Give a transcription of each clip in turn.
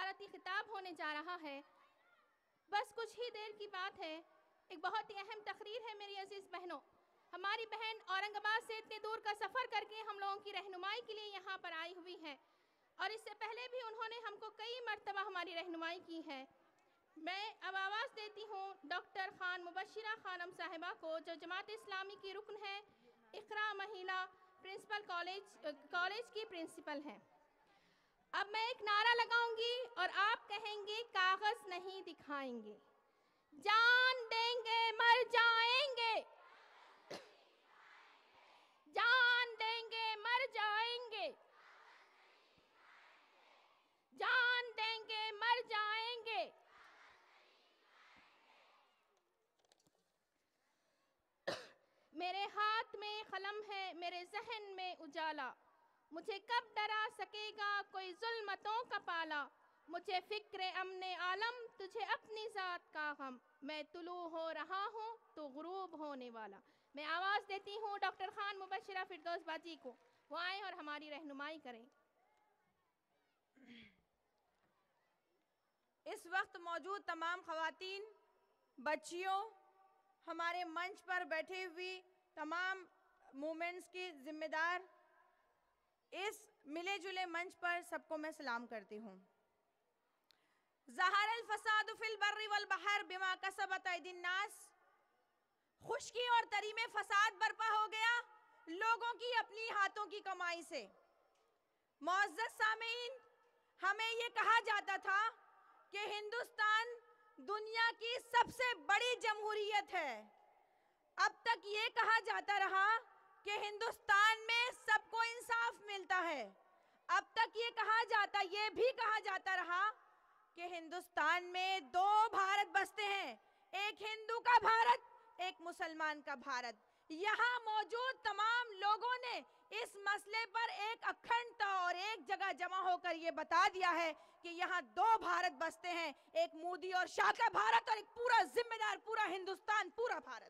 सदारती खिताब होने जा रहा है। बस कुछ ही देर की बात है। एक बहुत ही अहम तकरीर है मेरी अजीज़ बहनों। हमारी बहन औरंगाबाद से इतने दूर का सफ़र करके हम लोगों की रहनुमाई के लिए यहाँ पर आई हुई है और इससे पहले भी उन्होंने हमको कई मरतबा हमारी रहनुमाई की है। मैं अब आवाज़ देती हूँ डॉक्टर खान मुबशिरा खानम साहिबा को, जो जमात इस्लामी की रुकन है, इकरा महिला प्रिंसिपल कॉलेज की प्रिंसिपल हैं। अब मैं एक नारा लगाऊंगी और आप कहेंगे कागज़ नहीं दिखाएंगे, जान देंगे मर जाएंगे, जान देंगे मर जाएंगे, जान देंगे मर जाएंगे। मेरे हाथ में कलम है, मेरे जहन में उजाला, मुझे कब डरा सकेगा कोई जुल्मतों का पाला। मुझे फिक्र अमने आलम, तुझे अपनी ज़ात का गम, मैं तुलू हो रहा हूँ तो गुरूब होने वाला। मैं आवाज़ देती हूँ डॉक्टर खान मुबशिरा फिरदौस बाजी को, वो आए और हमारी रहनुमाई करें। इस वक्त मौजूद तमाम ख़वातीन, बच्चियों, हमारे मंच पर बैठे हुई तमाम मूवमेंट्स की जिम्मेदार, इस मिले जुले मंच पर सबको मैं सलाम करती हूँ। ज़हरल फसाद फिल बर्रि वल बहर बिमा कसबत ऐदिन नास, खुश्की और तरी में फसाद बर्पा हो गया लोगों की अपनी हाथों की कमाई से। मुअज़्ज़ज़ सामीन, हमें ये कहा जाता था कि हिंदुस्तान दुनिया की सबसे बड़ी जमहूरियत है। अब तक ये कहा जाता रहा कि हिंदुस्तान में सबको इंसाफ मिलता है। अब तक ये भी कहा जाता रहा कि हिंदुस्तान में दो भारत बसते हैं, एक हिंदू का भारत, एक मुसलमान का भारत। यहाँ मौजूद तमाम लोगों ने इस मसले पर एक अखंडता और एक जगह जमा होकर ये बता दिया है कि यहाँ दो भारत बसते हैं, एक मोदी और शाह का भारत और एक पूरा जिम्मेदार पूरा हिंदुस्तान, पूरा भारत,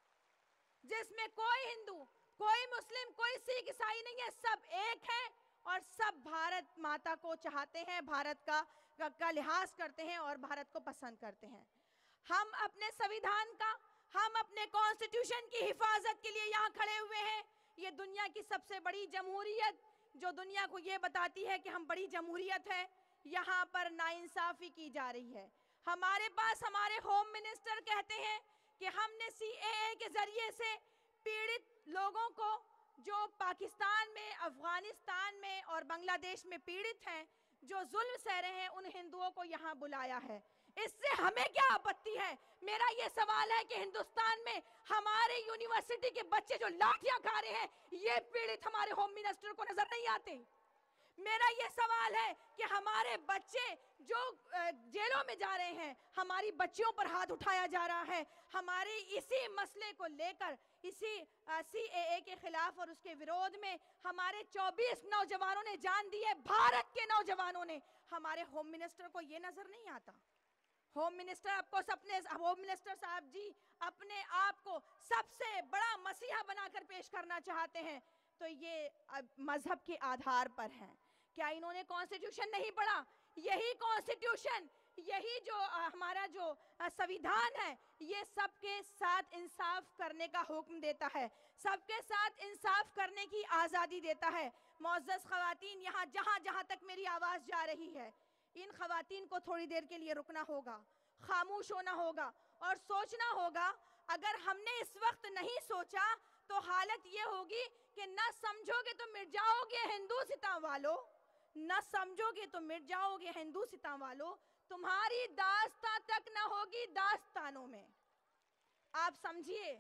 जिसमें कोई हिंदू, कोई मुस्लिम, कोई सिख ईसाई नहीं है, सब एक है और सब भारत माता को चाहते हैं, भारत का लिहाज करते हैं और भारत को पसंद करते हैं। हम अपने संविधान का, हम अपने कॉन्स्टिट्यूशन की हिफाजत के लिए यहाँ खड़े हुए हैं। ये दुनिया की सबसे बड़ी जमहूरियत, जो दुनिया को ये बताती है कि हम बड़ी जमहूरियत है, यहाँ पर नाइंसाफी की जा रही है। हमारे पास हमारे होम मिनिस्टर कहते हैं कि हमने CAA के जरिए से पीड़ित लोगों को, जो पाकिस्तान में, अफगानिस्तान में और बांग्लादेश में पीड़ित हैं, जो जुल्म सह रहे हैं, उन हिंदुओं को यहाँ बुलाया है। इससे हमें क्या आपत्ति है? मेरा ये सवाल है कि हिंदुस्तान में हमारे यूनिवर्सिटी के बच्चे जो लाठियां खा रहे हैं, ये पीड़ित हमारे होम मिनिस्टर को नजर नहीं आते? मेरा ये सवाल है कि हमारे बच्चे जो जेलों में जा रहे हैं, हमारी बच्चियों पर हाथ उठाया जा रहा है। हमारे इसी मसले को लेकर, इसी CAA के खिलाफ और उसके विरोध में हमारे 24 नौजवानों ने जान दी है, भारत के नौजवानों ने। हमारे होम मिनिस्टर को ये नजर नहीं आता। होम मिनिस्टर होम मिनिस्टर साहब जी अपने आप को सबसे बड़ा मसीहा बनाकर पेश करना चाहते हैं, तो ये मजहब के आधार पर है। क्या इन्होंने कॉन्स्टिट्यूशन नहीं पढ़ा? यही कॉन्स्टिट्यूशन, यही जो हमारा जो संविधान है, ये सबके साथ इंसाफ करने का हुक्म देता है, सबके साथ इंसाफ करने की आज़ादी देता है। मुअज़्ज़ज़ ख़वातीन, यहाँ जहाँ तक मेरी आवाज़ जा रही है, इन ख़वातीन को थोड़ी देर के लिए रुकना होगा, खामोश होना होगा और सोचना होगा। अगर हमने इस वक्त नहीं सोचा तो हालत ये होगी कि न समझोगे तो मिट जाओगे हिंदू सिता वालों, न समझोगे तो मिट जाओगे हिंदू सिता वालों। तुम्हारी दास्तां तक न होगी दास्तानों में। आप समझिए,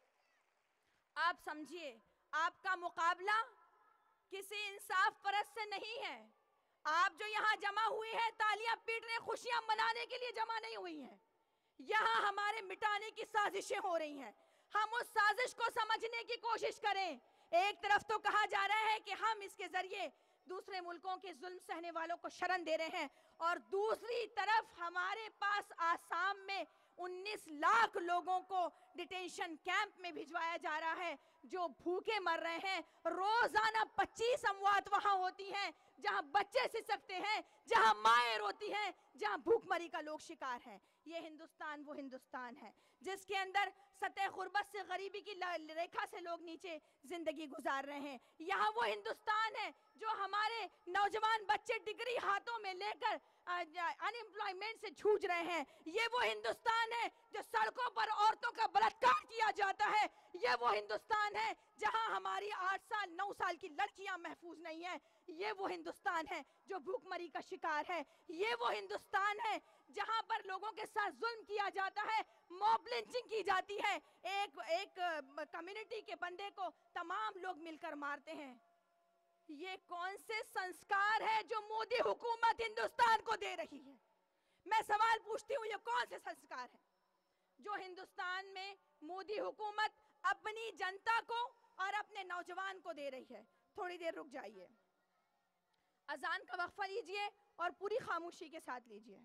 आप समझिए, आपका मुकाबला किसी इंसाफ परस्त से नहीं है। आप जो यहाँ जमा हुए हैं, तालियां पीटने, खुशियां मनाने के लिए जमा नहीं हुई हैं। यहाँ हमारे मिटाने की साजिशें हो रही हैं। हम उस साजिश को समझने की कोशिश करें। एक तरफ तो कहा जा रहा है कि हम इसके जरिए दूसरे मुल्कों के जुल्म सहने वालों को शरण दे रहे हैं, और दूसरी तरफ हमारे पास आसाम में 19 लाख लोगों को डिटेंशन कैंप में भिजवाया जा रहा है, जो भूखे मर रहे हैं। रोजाना 25 अमवात वहां होती हैं, जहां बच्चे सिसकते हैं, जहां माएँ रोती हैं, जहां भूखमरी का लोग शिकार हैं। ये हिंदुस्तान वो हिंदुस्तान है जिसके अंदर सतह गुर्बत से, गरीबी की रेखा से लोग नीचे जिंदगी गुजार रहे हैं। यहाँ वो हिंदुस्तान है जो हमारे नौजवान बच्चे डिग्री हाथों में लेकर अनएम्प्लॉयमेंट से जूझ रहे हैं। ये वो हिंदुस्तान है जो सड़कों पर औरतों का बलात्कार किया जाता है। ये वो हिंदुस्तान है जहां हमारी 8 साल 9 साल की लड़कियां महफूज नहीं है। ये वो हिंदुस्तान है जो भूखमरी का शिकार है। ये वो हिंदुस्तान है जहां पर लोगों के साथ जुल्म किया जाता है, मॉब लिंचिंग की जाती है। एक कम्युनिटी के बंदे को तमाम लोग मिलकर मारते हैं। ये कौन से संस्कार है जो मोदी हुकूमत हिंदुस्तान को दे रही है? मैं सवाल पूछती हूँ, ये कौन से संस्कार है जो हिंदुस्तान में मोदी हुकूमत अपनी जनता को और अपने नौजवान को दे रही है? थोड़ी देर रुक जाइए, अजान का वक्फा लीजिए और पूरी खामोशी के साथ लीजिए।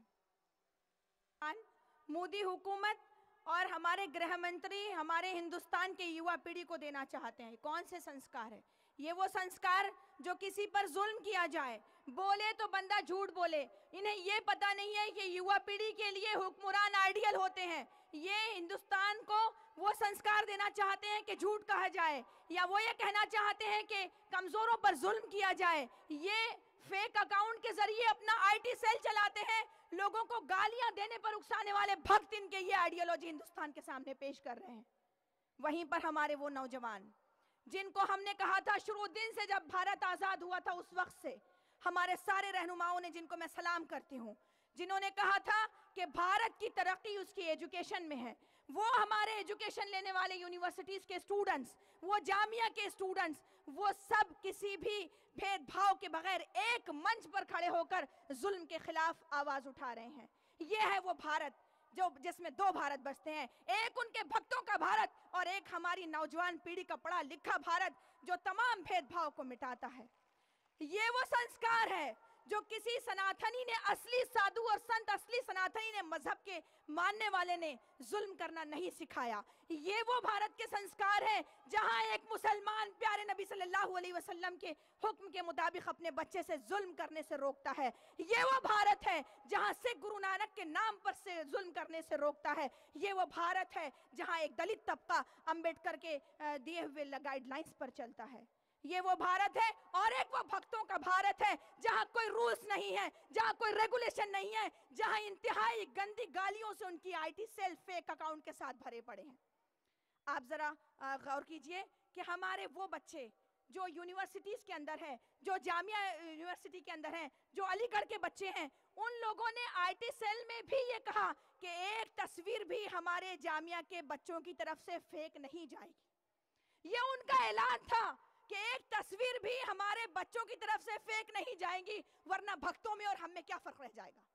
मोदी हुकूमत और हमारे गृह मंत्री हमारे हिंदुस्तान के युवा पीढ़ी को देना चाहते हैं, कौन से संस्कार है? ये वो संस्कार जो किसी पर जुल्म किया जाए, बोले तो बंदा झूठ बोले। इन्हें ये पता नहीं है कि युवा पीढ़ी के लिए हुक्मरान आइडियल होते हैं। ये हिंदुस्तान को वो संस्कार देना चाहते हैं कि झूठ कहा जाए, या वो ये कहना चाहते हैं कि कमजोरों पर जुल्म किया जाए। ये फेक अकाउंट के जरिए अपना आईटी सेल चलाते हैं। लोगों को गालियां देने पर उकसाने वाले भक्त इनके ये आइडियोलॉजी हिंदुस्तान के सामने पेश कर रहे हैं। वहीं पर हमारे वो नौजवान जिनको हमने कहा था शुरू दिन से, जब भारत आजाद हुआ था उस वक्त से, हमारे सारे रहनुमाओं ने, जिनको मैं सलाम करती हूँ, जिन्होंने कहा था कि भारत की तरक्की उसकी एजुकेशन में है। वो हमारे एजुकेशन लेने वाले यूनिवर्सिटीज के स्टूडेंट्स, वो जामिया के स्टूडेंट्स, वो सब किसी भी भेदभाव के बगैर एक मंच पर खड़े होकर जुल्म के खिलाफ आवाज उठा रहे हैं। ये है वो भारत जो जिसमें दो भारत बसते हैं, एक उनके भक्तों का भारत और एक हमारी नौजवान पीढ़ी का पढ़ा लिखा भारत जो तमाम भेदभाव को मिटाता है। ये वो संस्कार है जो किसी सनातनी ने, असली साधु और संत, असली सनातनी ने, मजहब के मानने वाले ने जुल्म करना नहीं सिखाया। ये वो भारत के संस्कार है जहां एक मुसलमान प्यारे नबी सल्लल्लाहु अलैहि वसल्लम के हुक्म के मुताबिक अपने बच्चे से जुल्म करने से रोकता है। ये वो भारत है जहां सिख गुरु नानक के नाम पर से जुल्म करने से रोकता है। ये वो भारत है जहां एक दलित तबका अंबेडकर के दिए हुए गाइडलाइंस पर चलता है। ये वो भारत है, और एक वो भक्तों का भारत है जहां कोई रूल्स नहीं है, जहां कोई रेगुलेशन नहीं है, जहां इंतहाई गंदी गालियों से उनकी आईटी सेल फेक अकाउंट के साथ भरे पड़े हैं। आप जरा गौर कीजिए कि हमारे वो बच्चे जो यूनिवर्सिटीज के अंदर है, जो जामिया यूनिवर्सिटी के अंदर हैं, जो अलीगढ़ के बच्चे हैं, उन लोगों ने आईटी सेल में भी ये कहा कि एक तस्वीर भी हमारे जामिया के बच्चों की तरफ से फेक नहीं जाएगी। ये उनका ऐलान था कि एक तस्वीर भी हमारे बच्चों की तरफ से फेक नहीं जाएगी, वरना भक्तों में और हम में क्या फर्क रह जाएगा।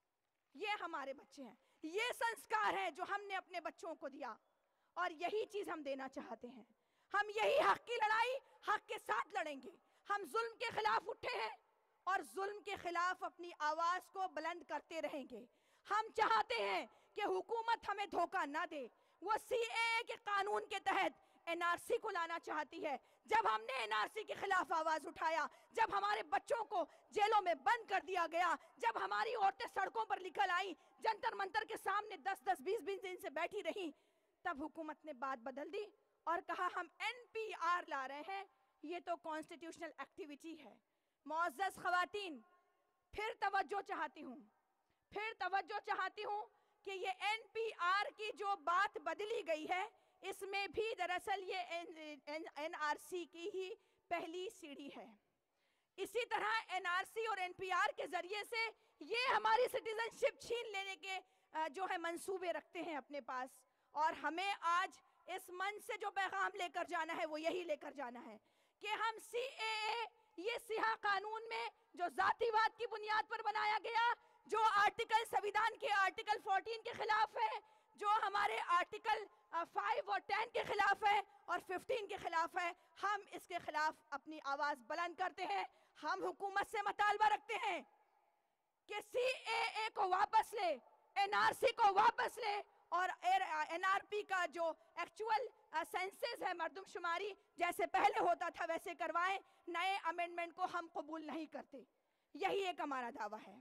ये हमारे बच्चे हैं, ये संस्कार है जो हमने अपने बच्चों को दिया, और यही चीज हम देना चाहते हैं। हम यही हक की लड़ाई हक के साथ लड़ेंगे। हम जुल्म के खिलाफ उठे हैं और जुल्म के खिलाफ अपनी आवाज को बुलंद करते रहेंगे। हम चाहते हैं कि हुकूमत हमें धोखा ना दे। वो सीएए के कानून के तहत एनआरसी को लाना चाहती है। जब हमने एनआरसी के खिलाफ आवाज उठाया, जब हमारे बच्चों को जेलों में बंद कर दिया गया, जब हमारी औरतें सड़कों पर निकल आई, जंतर मंतर के सामने 10-10, 20-20 दिन से बैठी रही, तब हुकूमत ने बात बदल दी और कहा हम एनपीआर ला रहे हैं। ये तो कॉन्स्टिट्यूशनल एक्टिविटी है। मुअज़्ज़ज़ ख़वातीन, फिर तवज्जो चाहती हूँ कि ये एनपीआर की जो बात बदली गई है, इसमें भी दरअसल ये एनआरसी की ही पहली सीढ़ी है। इसी तरह एनआरसी और एनपीआर के जरिए से ये हमारी सिटीजनशिप छीन लेने के जो है मंसूबे रखते हैं अपने पास। और हमें आज इस मंच से जो पैगाम लेकर जाना है वो यही लेकर जाना है कि हम सीएए, ये सिहा कानून में जो जातिवाद की बुनियाद पर बनाया गया, जो आर्टिकल, संविधान के आर्टिकल 14 के खिलाफ है, जो हमारे आर्टिकल 5 और 10 के खिलाफ है और 15 के खिलाफ है, हम इसके खिलाफ अपनी आवाज बुलंद करते हैं। हम हुकूमत से मुतालबा रखते हैं कि सीएए को वापस ले, एनआरसी को वापस ले और एनआरपी का जो एक्चुअल सेंसस है, मर्दमशुमारी जैसे पहले होता था वैसे करवाएं। नए अमेंडमेंट को हम कबूल नहीं करते, यही एक हमारा दावा है।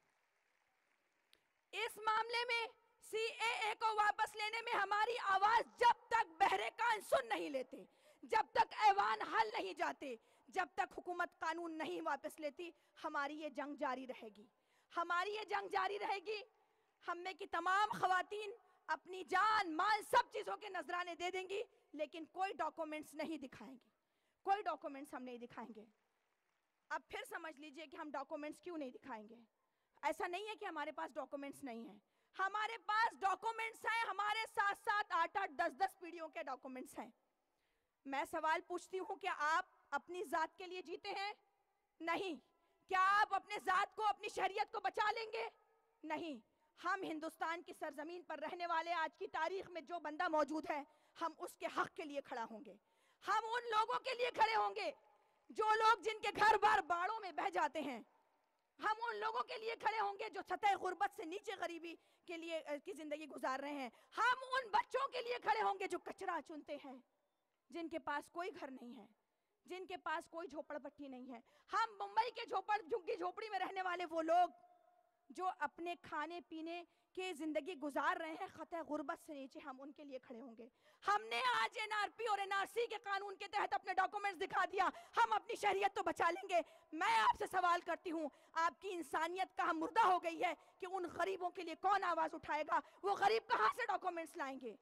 इस मामले में सीएए को वापस लेने में हमारी आवाज जब तक बहरे कान सुन नहीं लेते, जब तक ऐवान हल नहीं जाते, जब तक हुकूमत कानून नहीं वापस लेती, हमारी ये जंग जारी रहेगी। हमारी ये जंग जारी रहेगी। हम में की तमाम खवातीन अपनी जान माल सब चीजों के नजराने दे देंगी, लेकिन कोई डॉक्यूमेंट्स नहीं दिखाएंगी, कोई डॉक्यूमेंट्स हम नहीं दिखाएंगे। अब फिर समझ लीजिए कि हम डॉक्यूमेंट्स क्यों नहीं दिखाएंगे। ऐसा नहीं है कि हमारे पास डॉक्यूमेंट्स नहीं है, हमारे पास डॉक्यूमेंट्स हैं। हमारे 7-7, 8-8, 10-10 पीढ़ियों के डॉक्यूमेंट्स हैं। मैं सवाल पूछती हूं, क्या आप अपनी जात के लिए जीते हैं? नहीं। क्या आप अपने जात को, अपनी शरीयत को बचा लेंगे? नहीं। हम हिंदुस्तान की सरजमीन पर रहने वाले, आज की तारीख में जो बंदा मौजूद है, हम उसके हक के लिए खड़ा होंगे। हम उन लोगों के लिए खड़े होंगे जो लोग, जिनके घर बार बाड़ों में बह जाते हैं। हम उन लोगों के लिए खड़े होंगे जो सतह गुर्बत से नीचे गरीबी के लिए की जिंदगी गुजार रहे हैं। हम उन बच्चों के लिए खड़े होंगे जो कचरा चुनते हैं, जिनके पास कोई घर नहीं है, जिनके पास कोई झोपड़पट्टी नहीं है। हम मुंबई के झुग्गी झोपड़ी में रहने वाले वो लोग जो अपने खाने पीने के जिंदगी गुजार रहे हैं खतः गुर्बत से नीचे, हम उनके लिए खड़े होंगे। हमने आज एनआरपी और एनआरसी के कानून के तहत अपने डॉक्यूमेंट्स दिखा दिया, हम अपनी शरीयत तो बचा लेंगे। मैं आपसे सवाल करती हूँ, आपकी इंसानियत कहाँ मुर्दा हो गई है कि उन गरीबों के लिए कौन आवाज उठाएगा? वो गरीब कहाँ से डॉक्यूमेंट्स लाएंगे?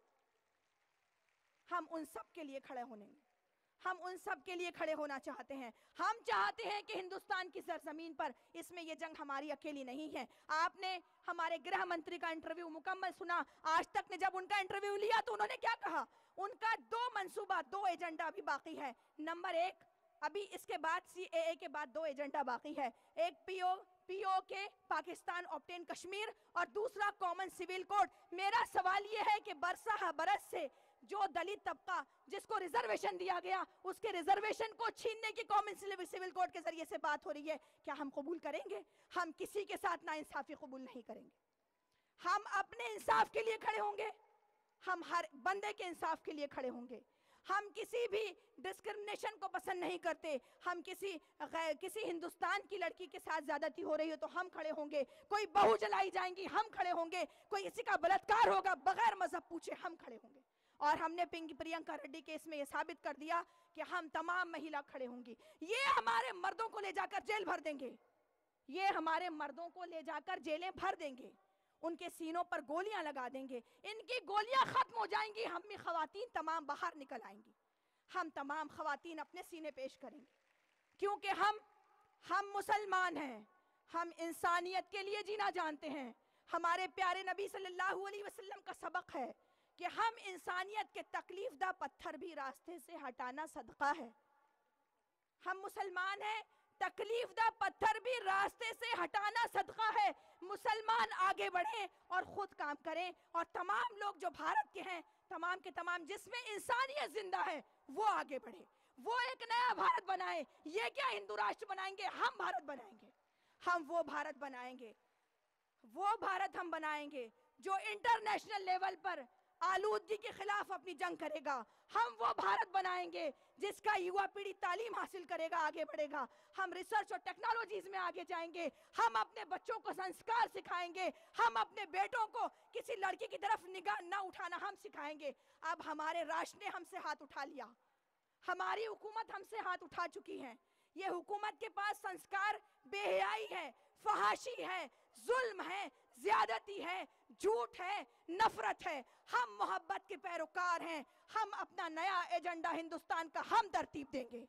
हम उन सब के लिए खड़े होने, हम उन सब के लिए खड़े होना चाहते हैं। हम चाहते हैं कि हिंदुस्तान की सरजमीन पर, इसमें ये जंग हमारी अकेली नहीं है। आपने हमारे गृह मंत्री का इंटरव्यू मुकम्मल सुना। आज तक ने जब उनका इंटरव्यू लिया तो उन्होंने क्या कहा? उनका 2 मंसूबा, 2 एजेंडा अभी बाकी है। नंबर 1, अभी इसके बाद सीएए के बाद 2 एजेंडा बाकी है। एक पीओके पाकिस्तान ऑब्टेन कश्मीर, और दूसरा कॉमन सिविल कोड। मेरा सवाल यह है कि बरसा बरस से जो दलित तबका जिसको रिजर्वेशन दिया गया, उसके रिजर्वेशन को छीनने की कॉमन सिविल कोड के जरिए से बात हो रही है, क्या हम कबूल करेंगे? हम किसी के साथ नाइंसाफी कबूल नहीं करेंगे। हम अपने इंसाफ के लिए खड़े होंगे, हम हर बंदे के इंसाफ के लिए खड़े होंगे। हम किसी भी डिस्क्रिमिनेशन को पसंद नहीं करते। हम किसी हिंदुस्तान की लड़की के साथ ज्यादती हो रही हो तो हम खड़े होंगे। कोई बहू जलाई जाएंगी, हम खड़े होंगे। कोई किसी का बलात्कार होगा बगैर मजहब पूछे, हम खड़े होंगे। और हमने प्रियंका रेड्डी केस में यह साबित कर दिया कि हम तमाम महिला खड़े होंगी। ये हमारे मर्दों को ले जाकर जेल भर देंगे, ये हमारे मर्दों को ले जाकर जेलें भर देंगे, उनके सीनों पर गोलियां लगा देंगे, इनकी गोलियां खत्म हो जाएंगी। हम में खवातीन तमाम बाहर निकल आएंगी, हम तमाम खवातीन अपने सीने पेश करेंगे, क्योंकि हम मुसलमान हैं, हम इंसानियत के लिए जीना जानते हैं। हमारे प्यारे नबी सल्लल्लाहु अलैहि वसल्लम का सबक है कि हम इंसानियत के तकलीफदा पत्थर भी रास्ते से हटाना सदका है। हम मुसलमान हैं, तकलीफदा पत्थर भी रास्ते से हटाना सदका है। मुसलमान आगे बढ़ें और खुद काम करें, और तमाम लोग जो भारत के हैं, तमाम के तमाम जिसमें इंसानियत जिंदा है, वो आगे बढ़े, वो एक नया भारत बनाए। ये क्या हिंदू राष्ट्र बनाएंगे? हम भारत बनाएंगे, हम वो भारत बनाएंगे, वो भारत हम बनाएंगे जो इंटरनेशनल लेवल पर आलूदगी के खिलाफ अपनी जंग करेगा। हम वो भारत बनाएंगे जिसका युवा पीढ़ी तालीम हासिल करेगा, आगे बढ़ेगा। हम रिसर्च और टेक्नोलॉजीज में आगे जाएंगे। हम अपने बच्चों को संस्कार सिखाएंगे। हम अपने बेटों को किसी लड़की की तरफ निगाह न उठाना हम सिखाएंगे। अब हमारे राष्ट्र ने हमसे हाथ उठा लिया, हमारी हुकूमत हमसे हाथ उठा चुकी है। ये हुकूमत के पास संस्कार बेहयाई है, फहाशी है, जुल्म है, ज्यादती है, झूठ है, नफरत है। हम मोहब्बत के पैरोकार हैं। हम अपना नया एजेंडा हिंदुस्तान का हम तरतीब देंगे।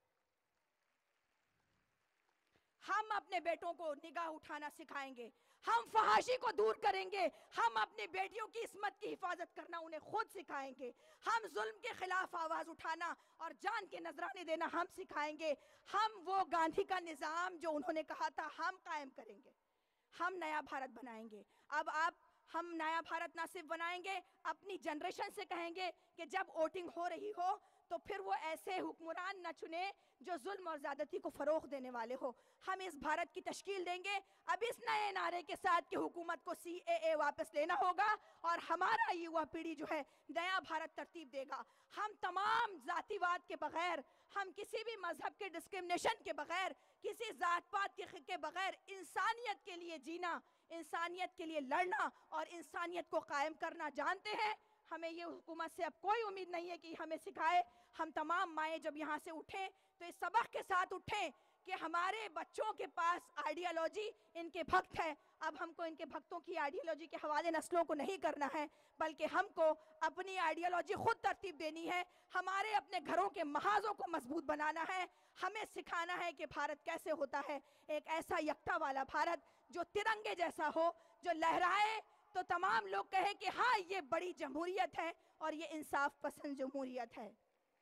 हम अपने बेटों को निगाह उठाना सिखाएंगे, हम फहाशी को दूर करेंगे, हम अपनी बेटियों की इस्मत की हिफाजत करना उन्हें खुद सिखाएंगे। हम जुल्म के खिलाफ आवाज उठाना और जान के नजराने देना हम सिखाएंगे। हम वो गांधी का निजाम जो उन्होंने कहा था हम कायम करेंगे। हम नया भारत बनाएंगे। अब हम नया भारत ना सिर्फ बनाएंगे, अपनी जनरेशन से कहेंगे कि जब वोटिंग हो रही हो तो फिर वो ऐसे हुक्मरान न चुने जो जुल्म और ज़्यादती को फ़रोग़ देने वाले हो। हम इस भारत की तश्कील देंगे अब इस नए नारे के साथ कि हुकूमत को CAA वापस लेना होगा और हमारा युवा पीढ़ी जो है नया भारत तरतीब देगा। हम तमाम जातिवाद के बग़ैर, हम किसी भी मज़हब के डिस्क्रिमिनेशन के बग़ैर, किसी ज़ात पात के बग़ैर इंसानियत के लिए जीना, इंसानियत के लिए लड़ना और इंसानियत को कायम करना जानते हैं। हमें ये हुकूमत से अब कोई उम्मीद नहीं है कि हमें सिखाए। हम तमाम माएँ जब यहाँ से उठें तो इस सबक के साथ उठें कि हमारे बच्चों के पास आइडियोलॉजी, इनके भक्त है। अब हमको इनके भक्तों की आइडियोलॉजी के हवाले नस्लों को नहीं करना है, बल्कि हमको अपनी आइडियोलॉजी खुद तरतीब देनी है। हमारे अपने घरों के महाजों को मजबूत बनाना है। हमें सिखाना है कि भारत कैसे होता है, एक ऐसा यकता वाला भारत जो तिरंगे जैसा हो, जो लहराए तो तमाम लोग कहें कि हाँ ये बड़ी जमहूरियत है और ये इंसाफ पसंद जमहूरियत है।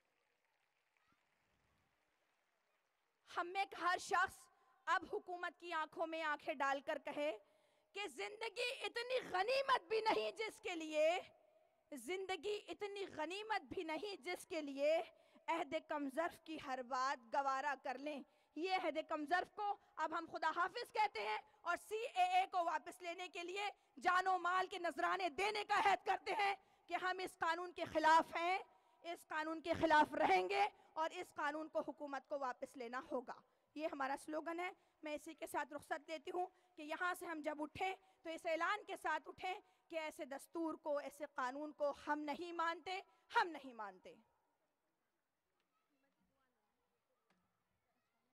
हम में हर शख्स अब हुकूमत की आंखों में आंखें डालकर कहे कि जिंदगी इतनी गनीमत भी नहीं जिसके लिए, जिंदगी इतनी गनीमत भी नहीं जिसके लिए अहद कमज़र्फ की हर बात गवारा कर लें। ये अहद कमज़र्फ को अब हम खुदा हाफिज कहते हैं और CAA को वापस लेने के लिए जानो माल के नजराने देने का अहद करते हैं कि हम इस कानून के खिलाफ हैं, इस कानून के खिलाफ रहेंगे और इस कानून को हुकूमत को वापस लेना होगा। ये हमारा स्लोगन है। मैं इसी के साथ रुख्सत लेती हूँ कि यहाँ से हम जब उठें तो इस ऐलान के साथ उठें कि ऐसे दस्तूर को, ऐसे कानून को हम नहीं मानते, हम नहीं मानते।